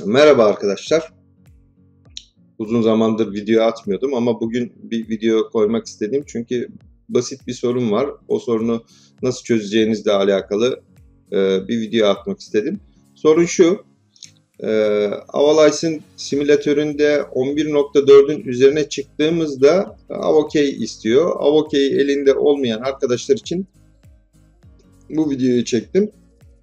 Merhaba arkadaşlar. Uzun zamandır video atmıyordum ama bugün bir video koymak istedim. Çünkü basit bir sorun var. O sorunu nasıl çözeceğinizle alakalı bir video atmak istedim. Sorun şu. Avalice'ın simülatöründe 11.4'ün üzerine çıktığımızda Avokey istiyor. Avokey elinde olmayan arkadaşlar için bu videoyu çektim.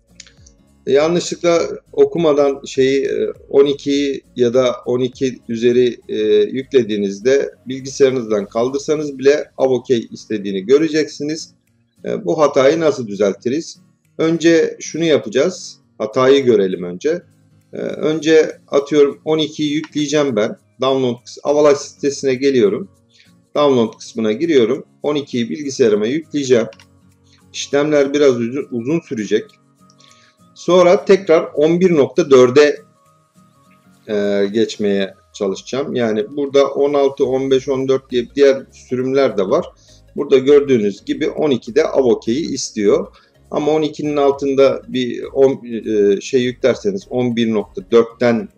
Yanlışlıkla okumadan 12'yi ya da 12 üzeri yüklediğinizde bilgisayarınızdan kaldırsanız bile Avokey istediğini göreceksiniz. Bu hatayı nasıl düzeltiriz? Önce şunu yapacağız. Hatayı görelim önce. Önce atıyorum 12'yi yükleyeceğim ben. Download Avalice sitesine geliyorum. Download kısmına giriyorum. 12'yi bilgisayarıma yükleyeceğim. İşlemler biraz uzun sürecek. Sonra tekrar 11.4'e geçmeye çalışacağım. Yani burada 16, 15, 14 diye diğer sürümler de var. Burada gördüğünüz gibi 12'de Avokey'i istiyor. Ama 12'nin altında bir yüklerseniz 11.4'ten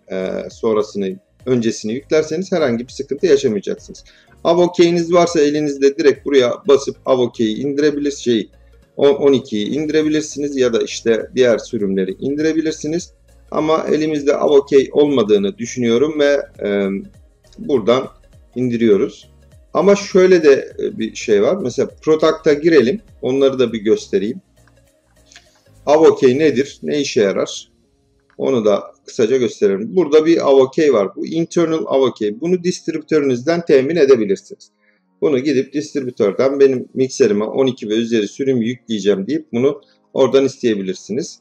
öncesini yüklerseniz herhangi bir sıkıntı yaşamayacaksınız. Avokey'iniz varsa elinizde direkt buraya basıp Avokey'i indirebilirsiniz. 12'yi indirebilirsiniz ya da işte diğer sürümleri indirebilirsiniz. Ama elimizde Avokey olmadığını düşünüyorum ve buradan indiriyoruz. Ama şöyle de bir şey var. Mesela Product'a girelim. Onları da bir göstereyim. Avokey nedir? Ne işe yarar? Onu da kısaca gösterelim. Burada bir Avokey var. Bu internal Avokey. Bunu distribütörünüzden temin edebilirsiniz. Bunu gidip distribütörden benim mikserime 12 ve üzeri sürüm yükleyeceğim deyip bunu oradan isteyebilirsiniz.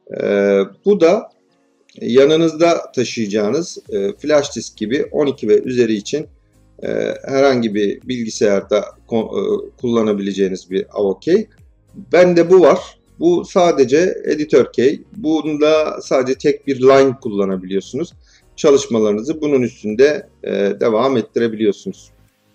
Bu da yanınızda taşıyacağınız flash disk gibi 12 ve üzeri için herhangi bir bilgisayarda kullanabileceğiniz bir Avokey. Bende bu var. Bu sadece editör key. Bunda sadece tek bir line kullanabiliyorsunuz. Çalışmalarınızı bunun üstünde devam ettirebiliyorsunuz.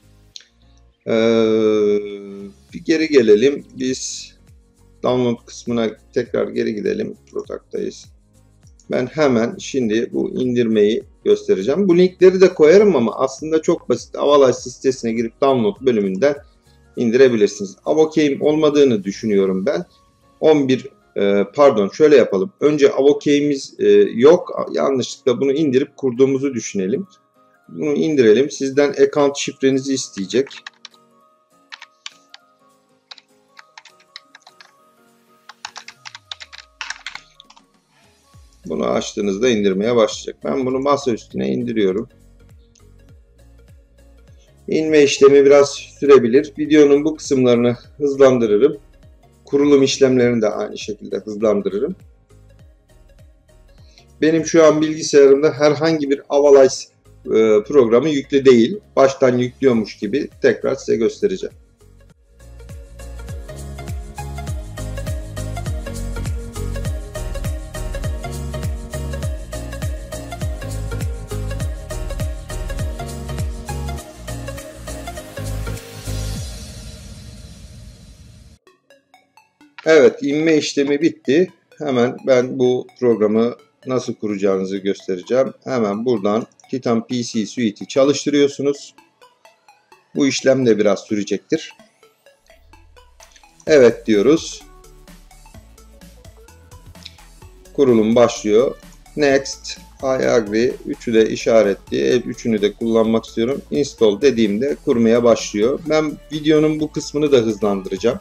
Bir geri gelelim. Biz download kısmına tekrar geri gidelim. Product'tayız. Ben hemen şimdi bu indirmeyi göstereceğim. Bu linkleri de koyarım ama aslında çok basit. Avalice sitesine girip download bölümünden indirebilirsiniz. Avokey'im olmadığını düşünüyorum ben. Şöyle yapalım. Önce Avokey'imiz yok. Yanlışlıkla bunu indirip kurduğumuzu düşünelim. Bunu indirelim. Sizden account şifrenizi isteyecek. Bunu açtığınızda indirmeye başlayacak. Ben bunu masa üstüne indiriyorum. İnme işlemi biraz sürebilir. Videonun bu kısımlarını hızlandırırım. Kurulum işlemlerini de aynı şekilde hızlandırırım. Benim şu an bilgisayarımda herhangi bir Avalice programı yüklü değil. Baştan yüklüyormuş gibi tekrar size göstereceğim. Evet, inme işlemi bitti. Hemen ben bu programı nasıl kuracağınızı göstereceğim. Hemen buradan Titan PC Suite'i çalıştırıyorsunuz. Bu işlem de biraz sürecektir. Evet diyoruz. Kurulum başlıyor. Next, I agree. Üçü de işaretli. Üçünü de kullanmak istiyorum. Install dediğimde kurmaya başlıyor. Ben videonun bu kısmını da hızlandıracağım.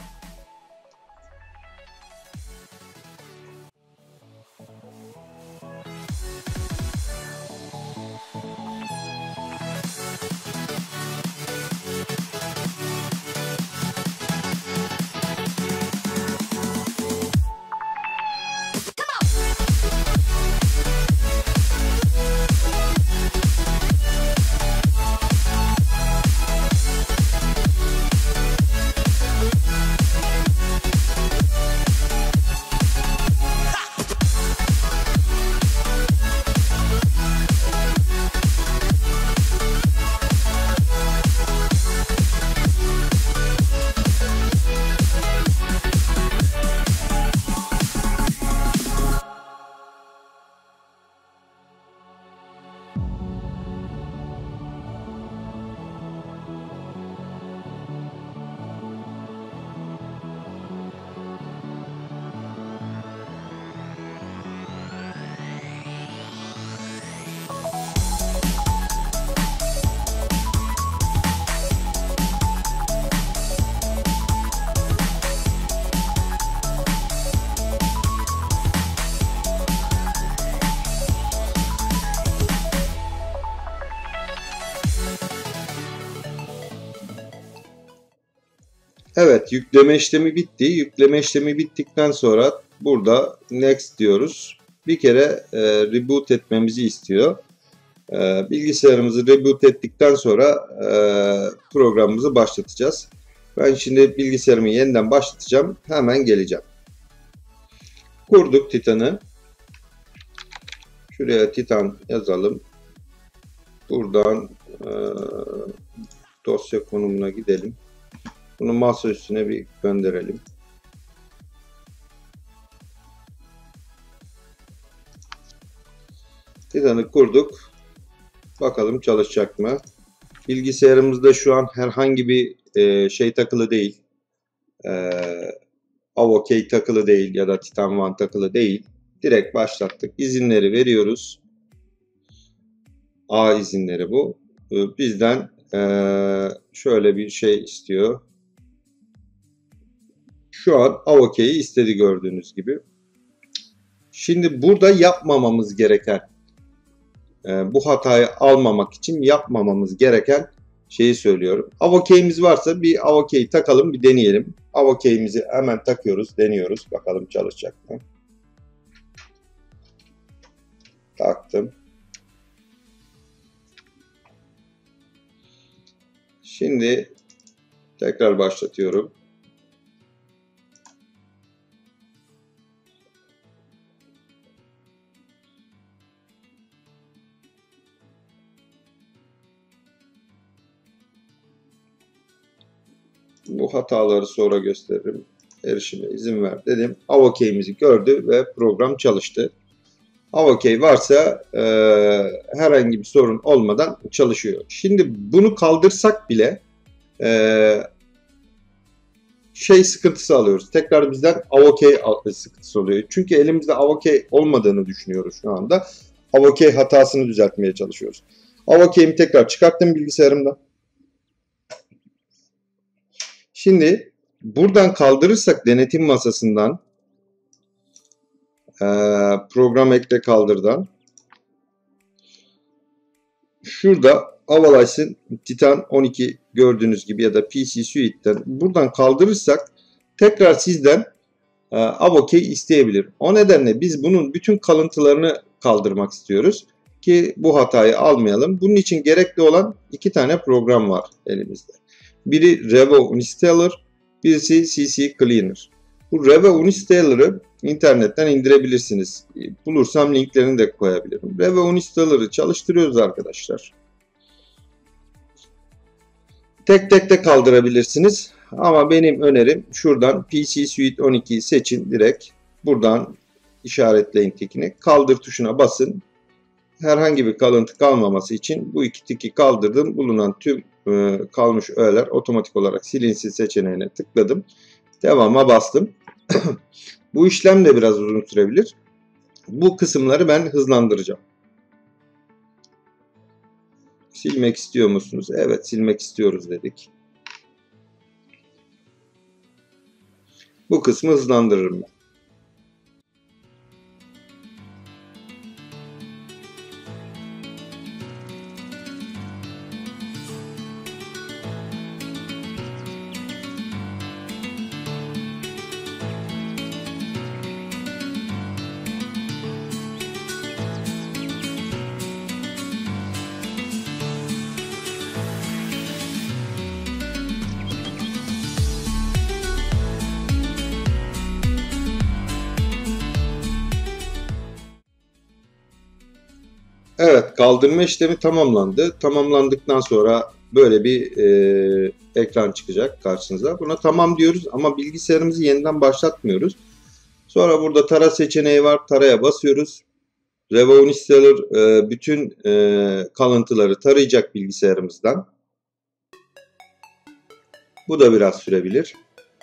Evet, yükleme işlemi bitti. Yükleme işlemi bittikten sonra burada next diyoruz. Bir kere reboot etmemizi istiyor. Bilgisayarımızı reboot ettikten sonra programımızı başlatacağız. Ben şimdi bilgisayarımı yeniden başlatacağım. Hemen geleceğim. Kurduk Titan'ı. Şuraya Titan yazalım. Buradan dosya konumuna gidelim. Bunu masa üstüne bir gönderelim. Titan'ı kurduk. Bakalım çalışacak mı? Bilgisayarımızda şu an herhangi bir şey takılı değil. Avokey takılı değil ya da Titan One takılı değil. Direkt başlattık. İzinleri veriyoruz. A izinleri bu. Bizden şöyle bir şey istiyor. Şu an Avokey'i istedi gördüğünüz gibi. Şimdi burada yapmamamız gereken, bu hatayı almamak için yapmamamız gereken şeyi söylüyorum. Avokey'imiz varsa bir Avokey'i takalım, bir deneyelim. Avokey'imizi hemen takıyoruz, deniyoruz. Bakalım çalışacak mı? Taktım. Şimdi tekrar başlatıyorum. Bu hataları sonra gösteririm. Erişime izin ver dedim. Avokey'imizi gördü ve program çalıştı. Avokey varsa herhangi bir sorun olmadan çalışıyor. Şimdi bunu kaldırsak bile sıkıntısı alıyoruz. Tekrar bizden Avokey sıkıntısı oluyor. Çünkü elimizde Avokey olmadığını düşünüyoruz şu anda. Avokey hatasını düzeltmeye çalışıyoruz. Avokey'imi tekrar çıkarttım bilgisayarımdan. Şimdi buradan kaldırırsak denetim masasından program ekle kaldırdan şurada Avalice'ın Titan 12 gördüğünüz gibi ya da PC Suite'den buradan kaldırırsak tekrar sizden Avokey isteyebilir. O nedenle biz bunun bütün kalıntılarını kaldırmak istiyoruz ki bu hatayı almayalım. Bunun için gerekli olan iki tane program var elimizde. Biri Revo Uninstaller, birisi CC Cleaner. Bu Revo Uninstaller'ı internetten indirebilirsiniz. Bulursam linklerini de koyabilirim. Revo Uninstaller'ı çalıştırıyoruz arkadaşlar. Tek tek de kaldırabilirsiniz. Ama benim önerim şuradan PC Suite 12'yi seçin direkt. Buradan işaretleyin tikini. Kaldır tuşuna basın. Herhangi bir kalıntı kalmaması için bu iki tiki kaldırdım. Bulunan tüm kalmış öğeler otomatik olarak silinsin seçeneğine tıkladım. Devama bastım. Bu işlem de biraz uzun sürebilir. Bu kısımları ben hızlandıracağım. Silmek istiyor musunuz? Evet, silmek istiyoruz dedik. Bu kısmı hızlandırırım ben. Evet, kaldırma işlemi tamamlandı. Tamamlandıktan sonra böyle bir ekran çıkacak karşınıza. Buna tamam diyoruz ama bilgisayarımızı yeniden başlatmıyoruz. Sonra burada tara seçeneği var. Taraya basıyoruz. Revo Uninstaller bütün kalıntıları tarayacak bilgisayarımızdan. Bu da biraz sürebilir.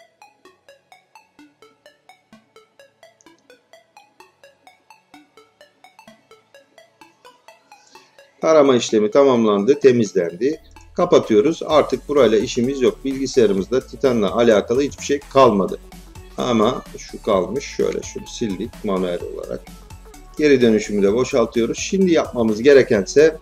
Tarama işlemi tamamlandı, temizlendi. Kapatıyoruz. Artık burayla işimiz yok. Bilgisayarımızda Titan'la alakalı hiçbir şey kalmadı. Ama şu kalmış. Şöyle şunu sildik manuel olarak. Geri dönüşümü de boşaltıyoruz. Şimdi yapmamız gerekense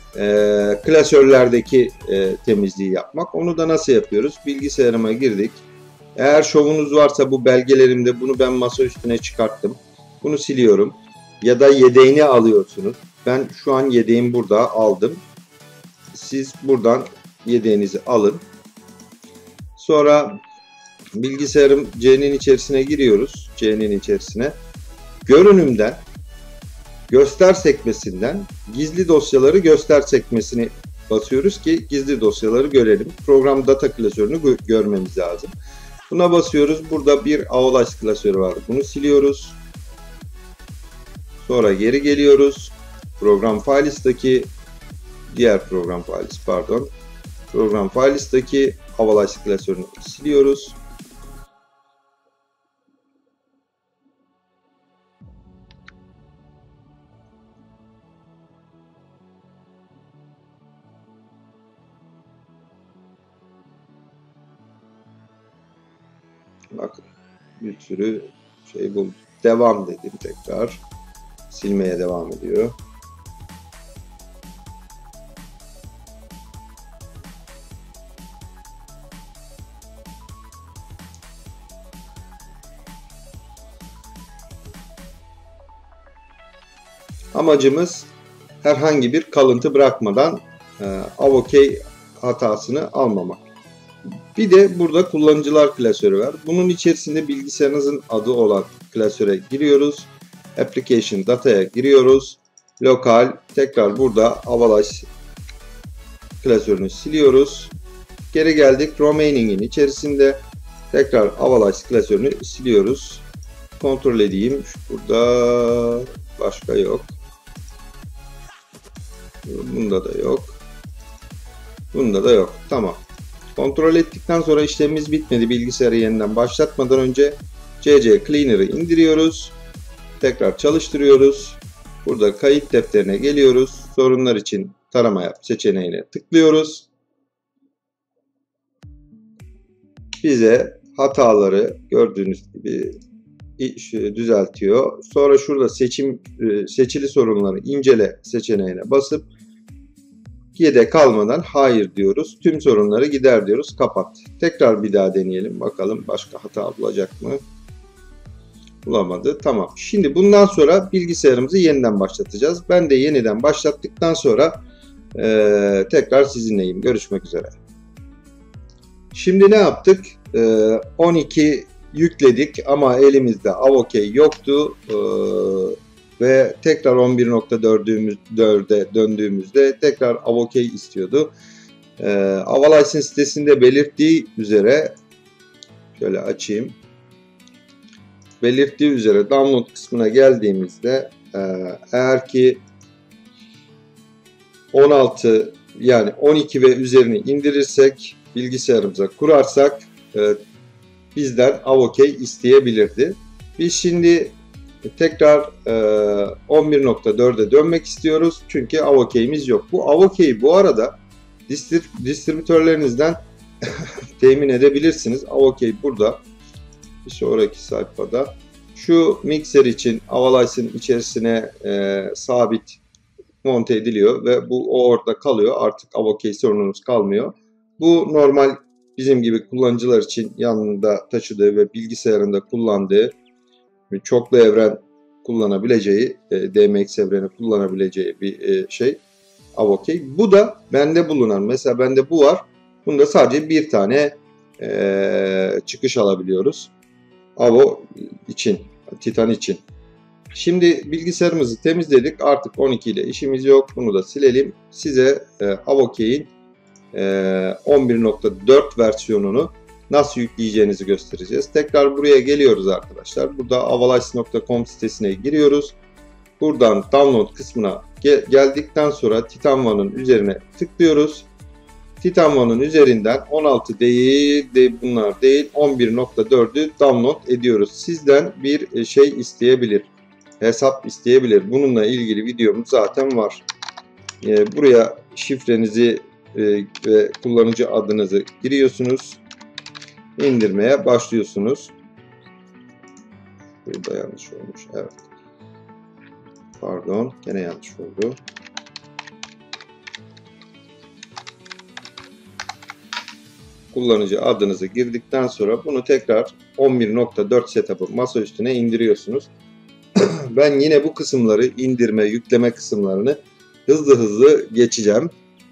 klasörlerdeki temizliği yapmak. Onu da nasıl yapıyoruz? Bilgisayarıma girdik. Eğer şovunuz varsa bu belgelerimde bunu ben masa üstüne çıkarttım. Bunu siliyorum. Ya da yedeğini alıyorsunuz. Ben şu an yedeğimi burada aldım. Siz buradan yedeğinizi alın. Sonra bilgisayarım C'nin içerisine giriyoruz. C'nin içerisine. Görünümden göster sekmesinden gizli dosyaları göster sekmesini basıyoruz ki gizli dosyaları görelim. Program data klasörünü görmemiz lazım. Buna basıyoruz. Burada bir Avolaş klasörü var. Bunu siliyoruz. Sonra geri geliyoruz. Program files'taki diğer program files pardon. Program files'taki Avolaş klasörünü siliyoruz. Bakın bir sürü şey buldum. Devam dedim tekrar. Silmeye devam ediyor. Amacımız herhangi bir kalıntı bırakmadan Avokey hatasını almamak. Bir de burada kullanıcılar klasörü var. Bunun içerisinde bilgisayarınızın adı olan klasöre giriyoruz. Application Data'ya giriyoruz. Lokal, tekrar burada Avolaş klasörünü siliyoruz. Geri geldik. Remaining'in içerisinde tekrar Avolaş klasörünü siliyoruz. Kontrol edeyim. Burada başka yok. Bunda da yok. Bunda da yok. Tamam. Kontrol ettikten sonra işlemimiz bitmedi. Bilgisayarı yeniden başlatmadan önce CC Cleaner'ı indiriyoruz. Tekrar çalıştırıyoruz. Burada kayıt defterine geliyoruz. Sorunlar için tarama yap seçeneğine tıklıyoruz. Bize hataları gördüğünüz gibi düzeltiyor. Sonra şurada seçili sorunları incele seçeneğine basıp yedek kalmadan hayır diyoruz. Tüm sorunları gider diyoruz. Kapat. Tekrar bir daha deneyelim. Bakalım başka hata bulacak mı? Bulamadı. Tamam. Şimdi bundan sonra bilgisayarımızı yeniden başlatacağız. Ben de yeniden başlattıktan sonra tekrar sizinleyim. Görüşmek üzere. Şimdi ne yaptık? 12 yükledik ama elimizde Avokey yoktu. Ve tekrar 11.4'e döndüğümüzde tekrar Avokey istiyordu. Avolaş'ın sitesinde belirttiği üzere şöyle açayım. Belirttiği üzere download kısmına geldiğimizde eğer ki 16 yani 12 ve üzerini indirirsek bilgisayarımıza kurarsak bizden Avokey isteyebilirdi. Biz şimdi tekrar 11.4'e dönmek istiyoruz. Çünkü Avokey'imiz yok. Bu Avokey'i bu arada distribütörlerinizden temin edebilirsiniz. Avokey burada. Bir sonraki sayfada. Şu mikser için Avolaş'ın içerisine sabit monte ediliyor ve bu orada kalıyor. Artık Avokey sorununuz kalmıyor. Bu normal bizim gibi kullanıcılar için yanında taşıdığı ve bilgisayarında kullandığı çoklu evren kullanabileceği, DMX evreni kullanabileceği bir şey Avokey. Bu da bende bulunan, mesela bende bu var. Bunda sadece bir tane çıkış alabiliyoruz. Avo için, Titan için. Şimdi bilgisayarımızı temizledik. Artık 12 ile işimiz yok. Bunu da silelim. Size Avokey'in 11.4 versiyonunu nasıl yükleyeceğinizi göstereceğiz. Tekrar buraya geliyoruz arkadaşlar. Burada avolaş.com sitesine giriyoruz. Buradan download kısmına geldikten sonra Titan One'ın üzerine tıklıyoruz. Titan One'ın üzerinden 16 değil, bunlar değil 11.4'ü download ediyoruz. Sizden bir şey isteyebilir. Hesap isteyebilir. Bununla ilgili videomuz zaten var. Buraya şifrenizi ve kullanıcı adınızı giriyorsunuz. İndirmeye başlıyorsunuz. Burada yanlış olmuş. Evet. Pardon. Gene yanlış oldu. kullanıcı adınızı girdikten sonra bunu tekrar 11.4 setup'ı masa üstüne indiriyorsunuz. Ben yine bu kısımları, indirme, yükleme kısımlarını hızlı hızlı geçeceğim.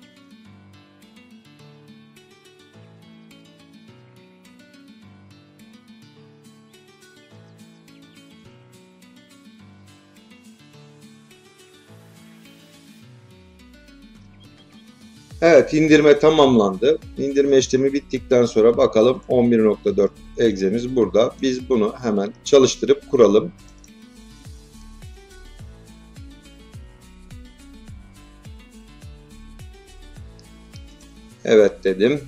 Evet, indirme tamamlandı. İndirme işlemi bittikten sonra bakalım 11.4 egzemiz burada. Biz bunu hemen çalıştırıp kuralım. Evet dedim.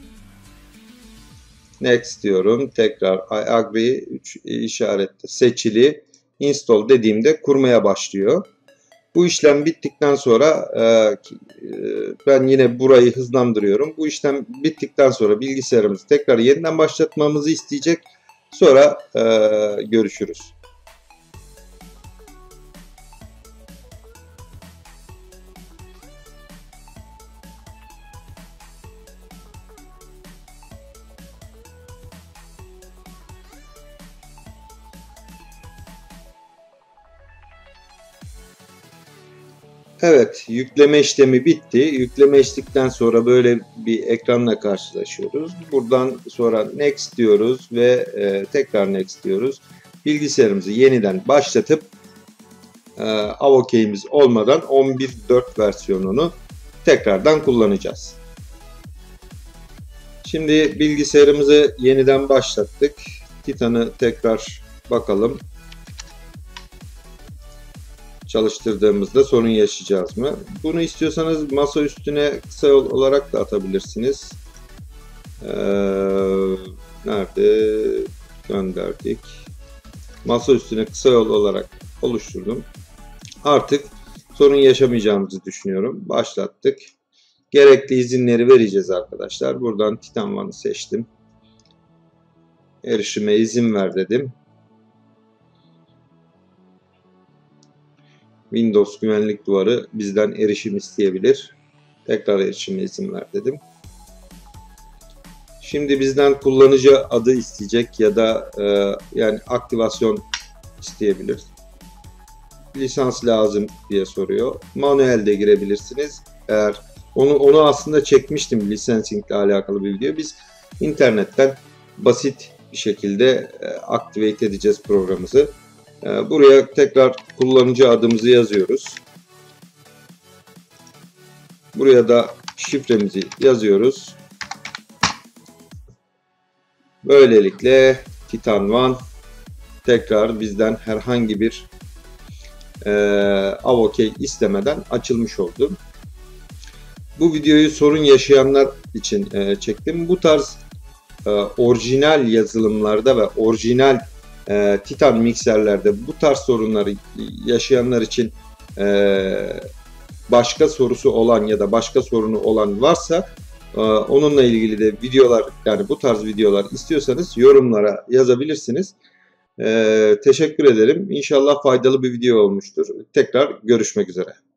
Next diyorum. Tekrar I agree 3 işarette seçili. Install dediğimde kurmaya başlıyor. Bu işlem bittikten sonra ben yine burayı hızlandırıyorum. Bu işlem bittikten sonra bilgisayarımızı tekrar yeniden başlatmamızı isteyecek. Sonra görüşürüz. Evet, yükleme işlemi bitti. Yükleme işledikten sonra böyle bir ekranla karşılaşıyoruz. Buradan sonra next diyoruz ve tekrar next diyoruz. Bilgisayarımızı yeniden başlatıp Avokey'imiz olmadan 11.4 versiyonunu tekrardan kullanacağız. Şimdi bilgisayarımızı yeniden başlattık. Titan'ı tekrar bakalım. Çalıştırdığımızda sorun yaşayacağız mı? Bunu istiyorsanız masa üstüne kısa yol olarak da atabilirsiniz. Nerede gönderdik? Masa üstüne kısa yol olarak oluşturdum. Artık sorun yaşamayacağımızı düşünüyorum. Başlattık. Gerekli izinleri vereceğiz arkadaşlar. Buradan Titan One'ı seçtim. Erişime izin ver dedim. Windows güvenlik duvarı bizden erişim isteyebilir. Tekrar erişime izin ver dedim. Şimdi bizden kullanıcı adı isteyecek ya da yani aktivasyon isteyebilir. Lisans lazım diye soruyor. Manuel de girebilirsiniz. Eğer onu aslında çekmiştim, licensing ile alakalı bir video. Biz internetten basit bir şekilde activate edeceğiz programımızı. Buraya tekrar kullanıcı adımızı yazıyoruz. Buraya da şifremizi yazıyoruz. Böylelikle Titan One tekrar bizden herhangi bir Avokey istemeden açılmış oldu. Bu videoyu sorun yaşayanlar için çektim. Bu tarz orijinal yazılımlarda ve orijinal Titan mikserlerde bu tarz sorunları yaşayanlar için başka sorusu olan ya da başka sorunu olan varsa onunla ilgili de videolar, yani bu tarz videolar istiyorsanız yorumlara yazabilirsiniz. Teşekkür ederim. İnşallah faydalı bir video olmuştur. Tekrar görüşmek üzere.